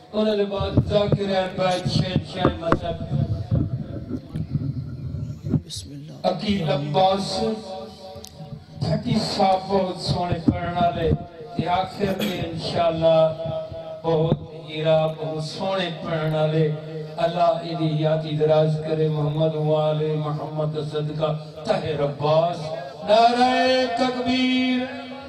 انہوں نے بعد ذاکر بیت شہنشاہ مذہب عقیل عباس تھٹی صاحب بہت سونے پڑھنا لے تے آخر میں انشاءاللہ بہت ہیرا بہت سونے پڑھنا لے اللہ انہی یادی دراز کرے محمد والے محمد صدقہ طاہر عباس نعرہ تکبیر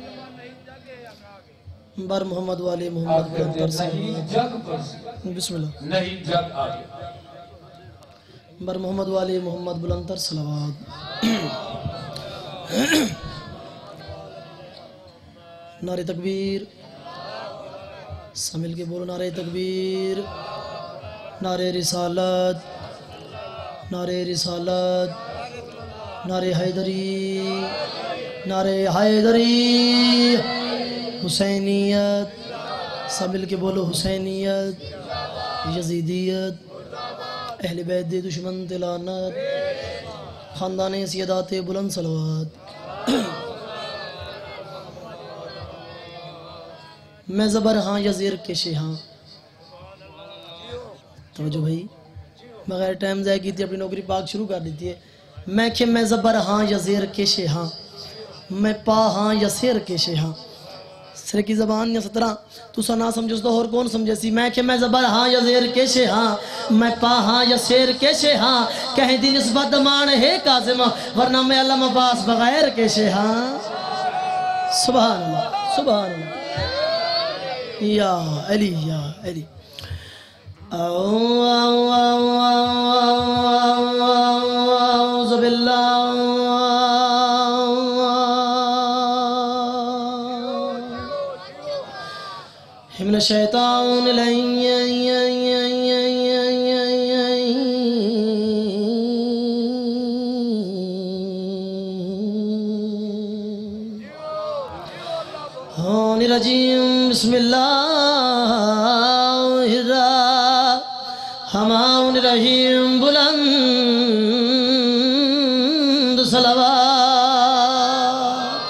بار محمد والے محمد بلندر نہیں جگ پر بسم اللہ نہیں جگ آگے بر محمد والے محمد بلندر صلوات نعرہ تکبیر سمل کے بولو نعرہ تکبیر نعرہ رسالت نعرہ رسالت نعرہ حیدری نعرہ حیدری حسینیت سمل کے بولو حسینیت یزیدیت اہل بیت دے دشمن تلانت خاندان سیدات بلند صلوات میں زبر ہاں یا زیر کشے ہاں توجہ بھائی بغیر ٹائم ضائع کی تھی اپنی نوکری پاک شروع کر دیتی ہے میں زبر ہاں یا زیر کشے ہاں میں پا ہاں یا سیر کشے ہاں سر کی زبان یا سترہ تو سا نہ سمجھو تو اور کون سمجھے سی میں زبر ہاں یا زیر کیشے ہاں میں پا ہاں یا سیر کیشے ہاں کہیں دی نسبت مان ہے کاظم ورنہ میں علم عباس بغیر کیشے ہاں سبحان اللہ سبحان اللہ یا علی یا علی اعوذ باللہ من الشیطان الرجیم بسم اللہ الرحمن الرحیم بلند صلوات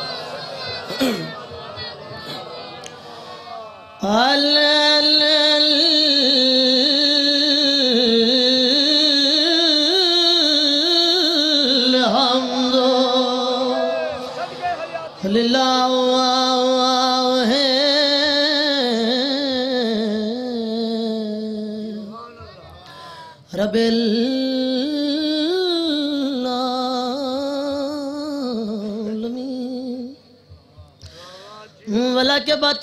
الحمد للہ رب العالمین وَلَكَبَةٌ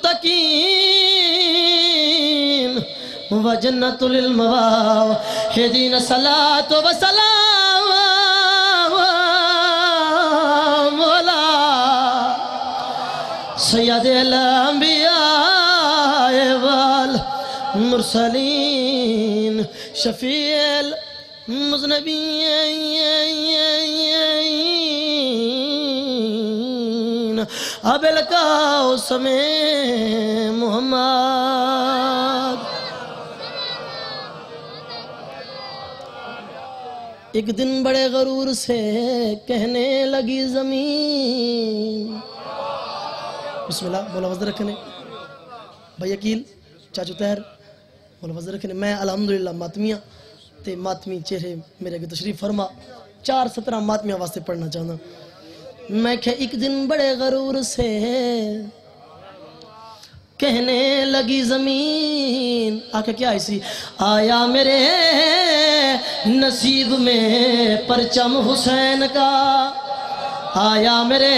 لِلْمُتَّقِينَ وَجَنَّةٌ لِلْمَوَاحِدِينَ صَلَاةُ وَسَلَامُ عَلَى سَيِّدِ الْأَنْبِيَاءِ وَالْمُرْسَلِينَ شفیع المذنبین ابی القاسم محمد ایک دن بڑے غرور سے کہنے لگی زمین بسم اللہ بولا وزر رکھنے بھائی عقیل چاچو تہر مولا وزر رکھنے میں الحمدللہ ماتمیہ تے ماتمی چہرے میرے کے تشریف فرما 4-17 ماتمیہ واسطے پڑھنا چاہنا میں کہ ایک دن بڑے غرور سے کہنے لگی زمین آکھا کیا ایسی آیا میرے نصیب میں پرچم حسین کا آیا میرے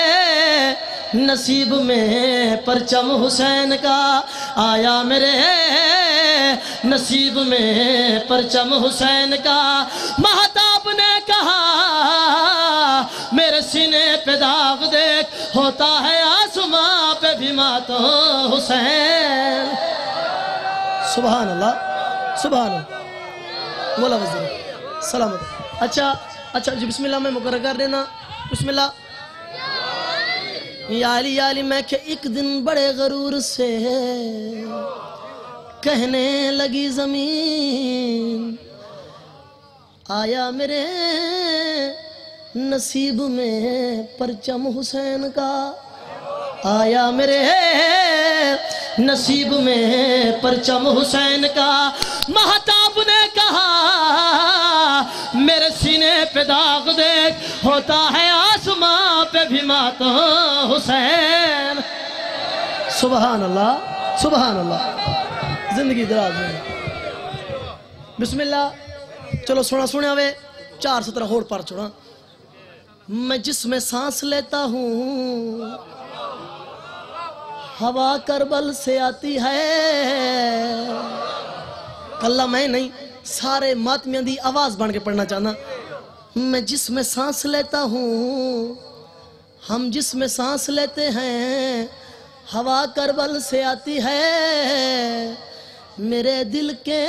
نصیب میں پرچم حسین کا آیا میرے نصیب میں پرچم حسین کا مہتاب نے کہا میرے سینے پہ داغ دیکھ ہوتا ہے آسماں پہ بھی ماتم حسین سبحان اللہ سبحان اللہ مولا وزیر سلامت اچھا جی بسم اللہ میں مقرر کر دینا بسم اللہ یا علی میں کہ ایک دن بڑے غرور سے کہنے لگی زمین آیا میرے نصیب میں پرچم حسین کا آیا میرے نصیب میں پرچم حسین کا مہتاب نے کہا میرے سینے پہ داغ دیکھ ہوتا ہے آسماں پہ بھی ماتم حسین سبحان اللہ سبحان اللہ زندگی دراز ہے بسم اللہ چلو سونا سونے ہوئے 4 سطر ہوڑ پار چھوڑا میں جس میں سانس لیتا ہوں ہوا کربل سے آتی ہے کلہ میں نہیں سارے ماتمیاں دی آواز بن کے پڑھنا چاہنا میں جس میں سانس لیتا ہوں ہم جس میں سانس لیتے ہیں ہوا کربل سے آتی ہے میرے دل کے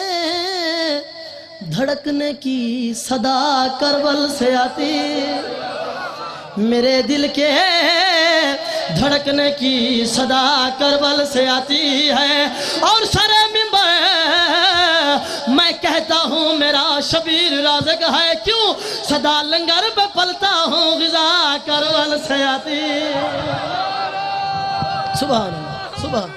دھڑکنے کی صدا کربل سے آتی میرے دل کے دھڑکنے کی صدا کربل سے آتی ہے اور سر منبر میں کہتا ہوں میرا شبیر رازق ہے کیوں صدا لنگر پہ پلتا ہوں غذا کربل سے آتی سبحان اللہ سبحان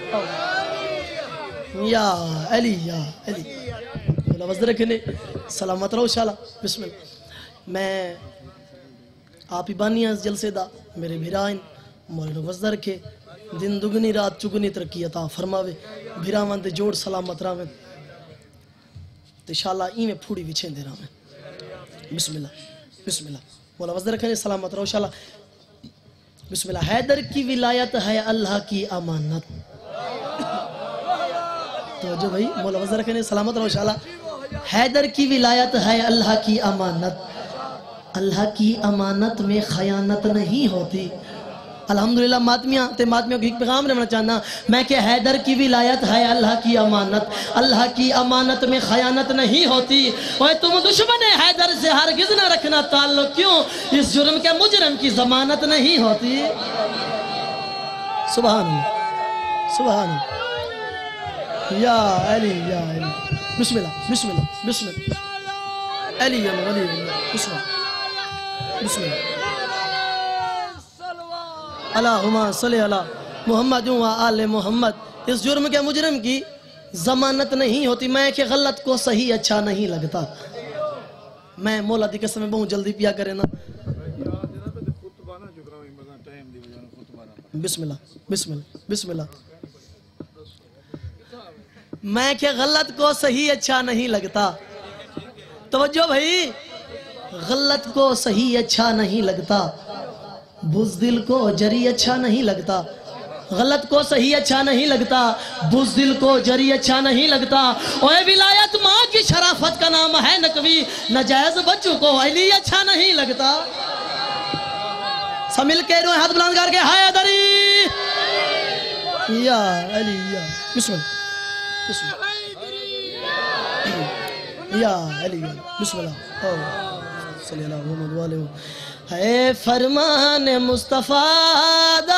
یا علی اللہ وزد رکھنے سلامت رہو شالا بسم اللہ میں آپ ہی بانی اس جلسے دا میرے بھیرائن مولانا وزد رکھے دن دگنی رات چگنی ترقی عطا فرماوے بھیراوان دے جوڑ سلامت راویں تے شالا ای میں پھوڑی وچھیں دے راویں بسم اللہ مولانا وزد رکھنے سلامت رہو شالا بسم اللہ حیدر کی ولایت ہے اللہ کی امانت توجہ بھائی مولا وزر رکھنے سلامت رہو شالا حیدر کی ولایت ہے اللہ کی امانت میں خیانت نہیں ہوتی الحمدللہ ماتمیاں تے ماتمیوں کی ایک پیغام رہنا چاہنا میں کہ حیدر کی ولایت ہے اللہ کی امانت میں خیانت نہیں ہوتی اور تم دشمن حیدر سے ہرگز نہ رکھنا تعلق کیوں اس جرم کے مجرم کی ضمانت نہیں ہوتی سبحان اللہ سبحان اللہ یا علی بسم اللہ علی بسم اللہ اللہم صلی اللہ محمد و آل محمد اس جرم کے مجرم کی ضمانت نہیں ہوتی میں کہ غلط کو صحیح اچھا نہیں لگتا میں مولا دی قسم میں بہت جلدی پیا کرے نا بسم اللہ میں کہ غلط کو صحیح اچھا نہیں لگتا توجہ بھائی غلط کو صحیح اچھا نہیں لگتا بزدل کو جری اچھا نہیں لگتا غلط کو صحیح اچھا نہیں لگتا بزدل کو جری اچھا نہیں لگتا اوے ولایت ماں کی شرافت کا نام ہے نقوی نجائز بچوں کو علی اچھا نہیں لگتا سمل کے روئے ہاتھ بلند کر کے حیدری یا علی یا بسم اللہ یا علی بسم اللہ صلی اللہ محمد والے اے فرمان مصطفیٰ دا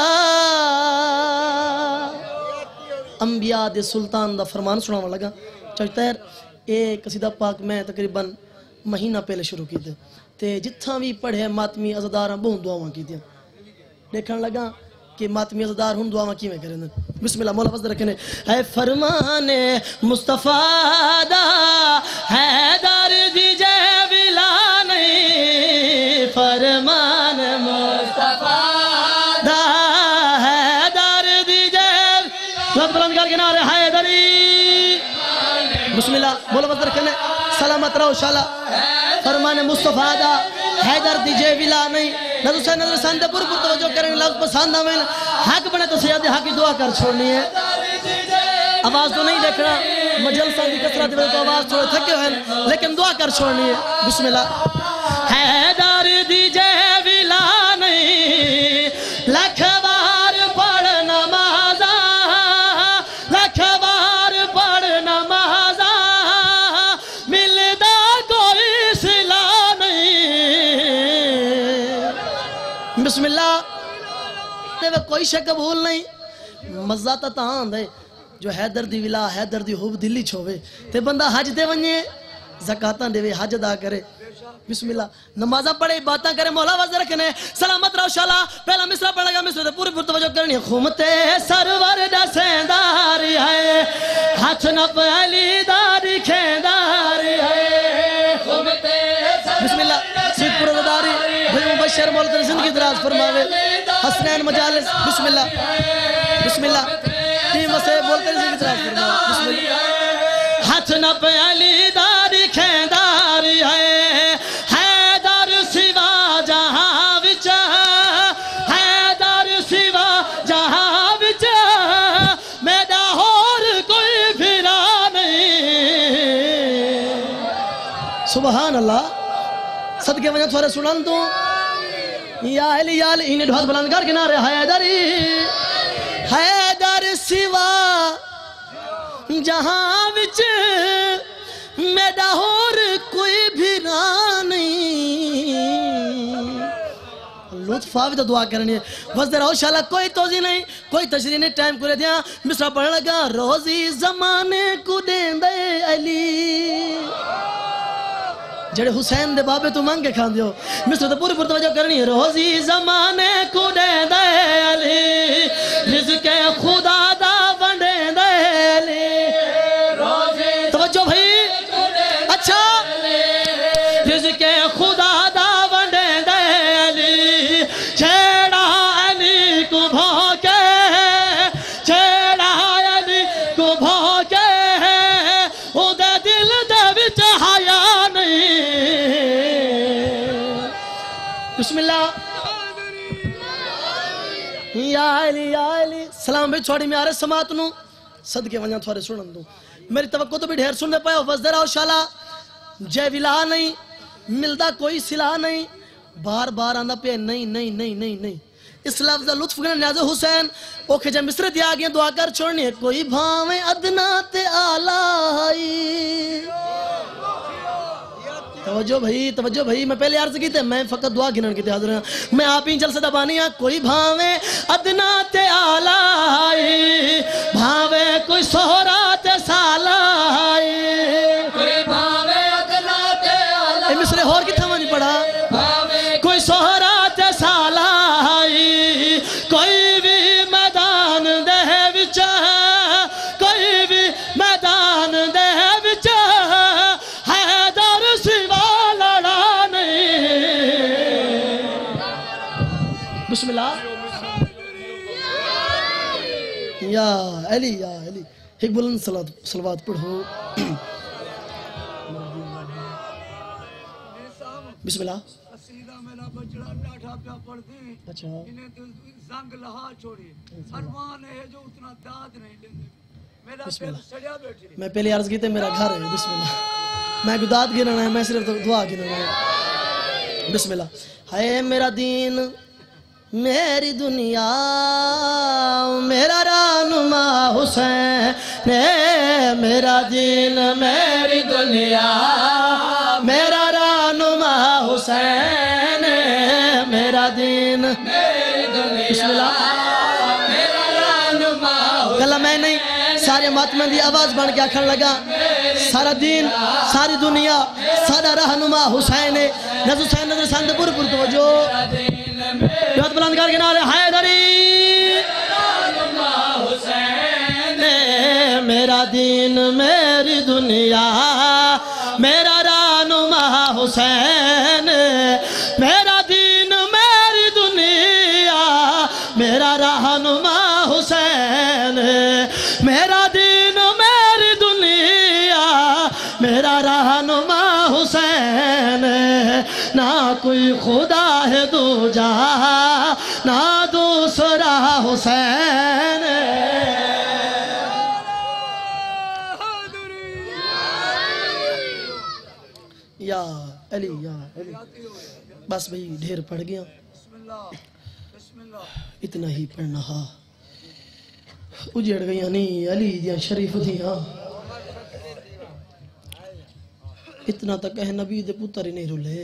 انبیاء دے سلطان دا فرمان سناوا لگا چاہتا ہے ایک قصیدہ پاک میں تقریباً مہینہ پہلے شروع کی تھے تے جتھاں بھی پڑھے ماتمی عزداراں بہت دعاواں کی تھیں دیکھن لگا کہ ماتمی عزدار ہن دعاواں کی میں کریں بسم اللہ مولا فضل رکھنے اے فرمان مصطفیٰ دا حیدر دیجے ولا نہیں فرمان مصطفیٰ دا حیدر دیجے لفظ بلند کر کے نعرے حیدری بسم اللہ مولا فضل رکھنے سلامت رہو شالا فرمان مصطفیٰ دا حیدر دیجے ولا نہیں نظر سے نظر ساندے پر توجہ کریں لفظ پسند آمین حق بنے تو سیادی حق کی دعا کر چھوڑنی ہے آواز تو نہیں دیکھنا مجلسہ دی کسرہ دی تو آواز چھوڑے تھکے ہوئے لیکن دعا کر چھوڑنی ہے بسم اللہ حیدر دیجے ولا نہیں لکھ بار پڑھ نمازا لکھ بار پڑھ نمازا ملدا کوئی صلہ نہیں بسم اللہ کوئی شک قبول نہیں مزہ تا تاں دے جو حیدر دی ولا حیدر دی حب دلی چھوے تے بندہ حج دے ونجے زکاتاں دے حج ادا کرے بسم اللہ نمازہ پڑھے باتاں کرے مولا وزر رکھنے سلامت رہو شالا پہلا مصرع پڑھ لگا مصرع پوری پور توجہ کرنی خمتے سرور دا سینداری ہے ہاتھ نہ پہلی داری کھینداری ہے خمتے بسم اللہ سید پرداری بھئی مبشر مولد زندگی دراز فرماوے حسنین مجالس بسم اللہ ٹیم سے بولتے زندگی دراز فرماوے بسم اللہ ہاتھ نہ پہلی داری کھینداری ہے سبحان اللہ صدقے وجہ تھوڑے سنن تو یا علی انہیں ڈھوز بلند کر کنارے حیدر سوا جہاں وچ میڈا ہور کوئی بھی نہیں لطف آوی تو دعا کرنی ہے بس دے رہو شاءاللہ کوئی توضیح نہیں کوئی تشریح نہیں ٹائم کرے دیا مصرع پڑھنے لگا روزی زمانے کو دیں دے علی جڑے حسین دے بابے تو مانگ کے کھان دیو مصرع تو پوری پور توجہ کرنی ہے روزی زمانے کو دیں دے علی رزق خدا دا ونڈے دے علی توجہ بھائی اچھا رزق خدا دا ونڈے دے علی چھیڑا علی کو بھوکے چھیڑا علی کو بھوکے او دے دل دے وچ حیا نہیں بسم اللہ یا علی سلام بھی چھوڑی میں آرے سماعت نو صدقے ونجا تھوڑے سنن دوں میری توقع تو بھی ڈھیر سننے پائے وزدر آؤ شالا جے ولا نہیں ملدہ کوئی صلح نہیں بار بار آندہ پہ نہیں اس لفظ لطف کرنے نیاز حسین اوکے جب مصرع دیا گیا دعا کر چھوڑنی ہے کوئی بھاویں ادنا تے آلائی توجہ بھائی میں پہلے عرض کی تھے میں فقط دعا گنن کی تھے حاضر ہیں میں آپ ہی جلسہ دبانی ہاں کوئی بھاویں ادنا تے آلائی بھاویں کوئی سہرا تے سالائی کوئی بھاویں ادنا تے آلائی اے مصرع اور کی تھا نہیں پڑھا کوئی سہرا تے سالائی کوئی بھی میدان دے وچا کوئی بھی میدان دے وچا حیدر سوا لڑا نہیں بسم اللہ یا علی ایک بلند صلوات پڑھو بسم اللہ قصیدہ میرا بچڑا ڈاٹھا پیا پڑھ دی اچھا انہیں تو زنگ لہا چھوڑی فرمان ہے جو اتنا داد نہیں لیندے میرا دل سڑیا بیٹھی میں پہلے عرض کی تھے میرا گھر ہے بسم اللہ میں کوئی داد گرنا ہے میں صرف دعا گرنا ہے بسم اللہ ہے میرا دین میری دنیا میرا رہنما حسین میرا دین میری دنیا میرا رہنما حسین میرا دین بسم اللہ گلہ میں نہیں سارے ماتمین دی آواز بن کے آکھن لگا سارا دین ساری دنیا سارا رہنما حسین نظر حسین نظر ساندھ پور پور توجہ بہت بلند کر کے نعرے حیدری میرا دین میری دنیا میرا رہنما حسین میرا دین میری دنیا میرا رہنما حسین میرا دین میری دنیا میرا رہنما حسین نہ کوئی خدا ہے دوجا نہ دوسرا حسین یا علی بس بھئی ڈھیر پڑھ گیا اتنا ہی پڑھنا ہاں اجڑ گئی نہیں علی دیا شریف دیا اتنا تک ہے نبی دے پتر ہی نہیں رولے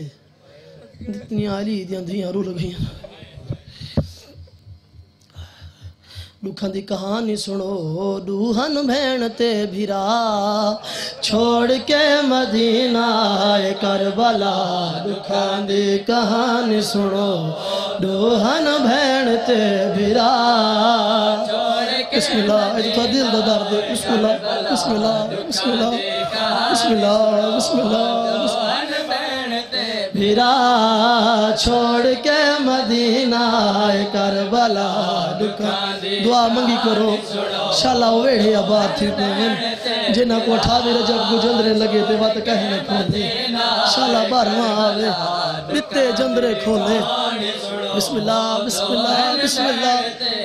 اتنی علی دیا دیا رول گئی दुखां दी कहानी सुनो दूहन भेण ते भिरा छोड़ के मदीना आए करबला दुखां दी कहानी सुनो दूहन भेण ते भिरा बिस्मिल्लाह इतना दिल दा दर्द बिस्मिल्लाह बिस्मिल्लाह बिस्मिल्लाह बिस्मिल्लाह बिस्मिल्लाह भिरा छोड़ के मदीना आए करबला दुआ मंगी करो शाला वेड़े आबाद थी पे जिन्ना को ठावे जब गुजंदरे लगे ते बात कहीं न खोले शाला बारवा आवे बिते जंदरे खोले बिस्मिल्लाह बिस्मिल्लाह बिस्मिल्लाह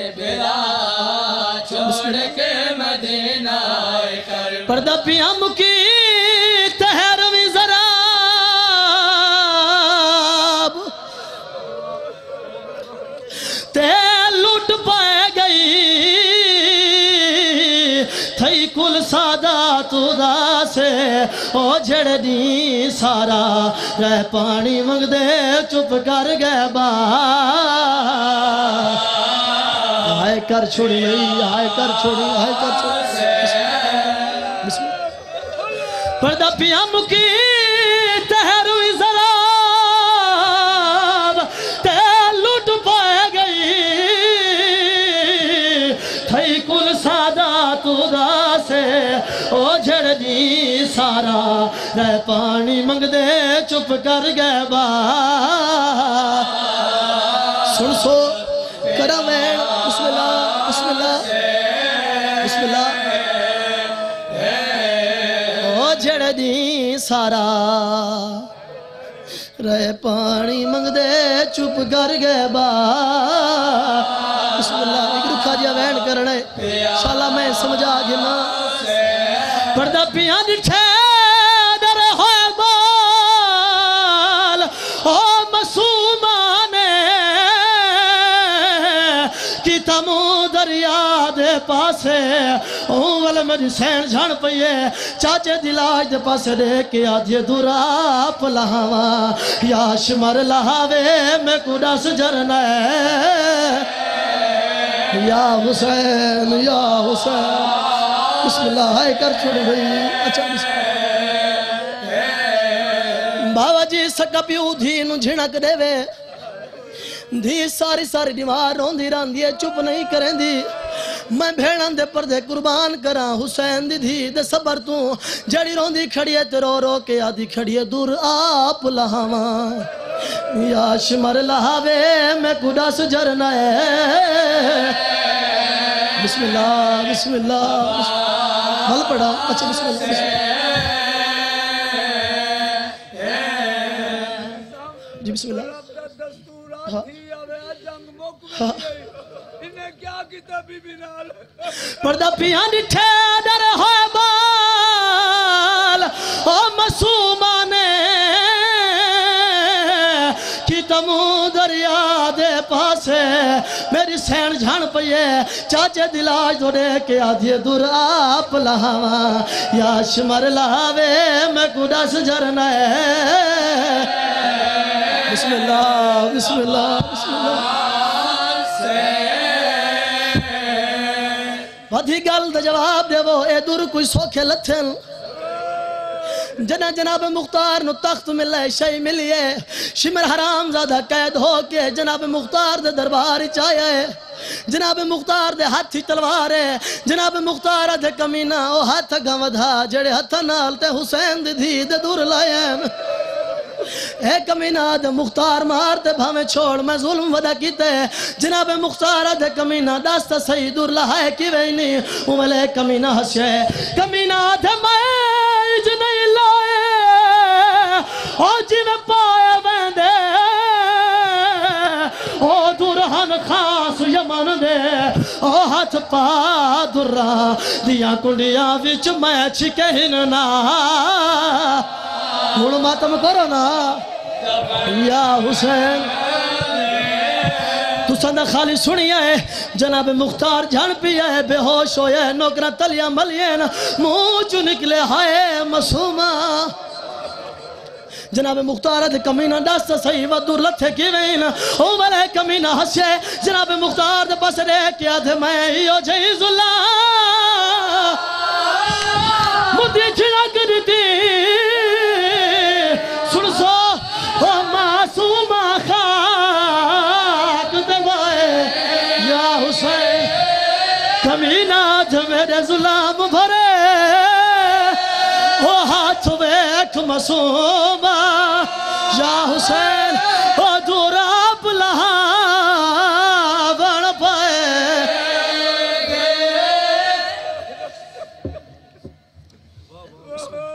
पर्दा पिया मुकी तहर भी जरा ते लुट पाए गई थई कुल सादा तुदा से ओ झड़नी सारा रह पानी मंगदे चुप कर गए बा आए कर छोड़ी नहीं आए कर छोड़ी आए कर छोड़ी पर्दा पिया मुकी तहर हुई जरा ते लुट पाए गई थई कुल सादा तुदा से ओ झड़नी सारा रह पानी मंगदे चुप कर गए बा सुन सो करा मैं बिस्मिल्लाह बिस्मिल्लाह बिस्मिल्लाह ओ झड़नी सारा रह पानी मंगदे चुप कर गए बा बिस्मिल्लाह एक रुखा जिहा वैन करना है शाला मैं समझा गिना पर्दा पिया दिठे दर होए बाल ओ मसूमा ने कि तमू दरिया दे पासे ओ वाल मेरी सैन झण पईए चाचे दिलाज दे पासे दे के आधे दुरा पलावा याश मर लहावे मैं को दस जरना या हुसैन या हुसैन बिस्मिल्लाह हाय कर छोड़ गई अच्छा बाबा जी सका प्यू धी नु झिणक देवे धी सारी सारी दीवार रोंदी रहंदी है चुप नहीं करेंदी मैं भेड़ां दे पर्दे कुर्बान करा हुसैन दी धी दे सबर तू जड़ी रोंदी खड़ी है ते रो रो के आधी खड़ी है दूर आप लहावा याश मर लहावे मैं कुदास झरना है बिस्मिल्लाह बिस्मिल्लाह हल पड़ा अच्छा बिस्मिल्लाह जी बिस्मिल्लाह हाँ हाँ पर्दा पिया निठे डर हो बाल ओ मसूमा ने कि तमू दरिया दे पासे मेरी सैन झण पईए चाचे दिलाज थोड़े के आधे दूर आप लहावा याश मर लहावे मैं कुदस झरना है बिस्मिल्लाह बिस्मिल्लाह बिस्मिल्लाह वधी गल दा जवाब देवो ए दूर कोई सोखे लथन जना जनाब मुख्तार नु तख्त मिले शई मिलिए शिमर हराम ज़्यादा कैद हो के जनाब मुख्तार दे दरबार च आया है जनाब मुख्तार दे हाथी तलवार है जनाब मुख्तार दे कमीना ओ हाथ अगा वधा जड़े हथ नाल ते हुसैन दी धी दे दूर लाया ए कमीना दे मुख्तार मार ते भावे छोड़ मैं जुल्म वदा कीते जनाब मुख्तार दे कमीना दस ता सही दूर लहाए कि वैनी उमले कमीना हसे कमीना दे मैज नहीं लाए ओ जिवें पाए वेंदे ओ दुरहन खास यमन दे ओ हाथ पा दुरा दिया कुंडिया विच मैच कहन ना हुण मातम करो ना या हुसैन तुसा दा खाली सुनिया है जनाब मुख्तार झण पिया है बेहोश होया है नौकरा तलिया मलिए न मुंह चो निकले हाय मसूमा جناب مختار دے کمینہ دست صحیح ودور لتھے کی وین عمر کمینہ ہسے جناب مختار دے پاس رے کیا تھے میں ہیو جیز اللہ مدی چھڑا کرتی سن سو معصوم خاک دبائے یا حسین کمینہ جو میرے ظلم بھرے وہ ہاتھ ویک معصوم یا حسین وہ دوراب لہا بڑھ پائے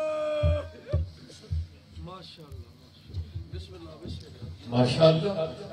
ماشاءاللہ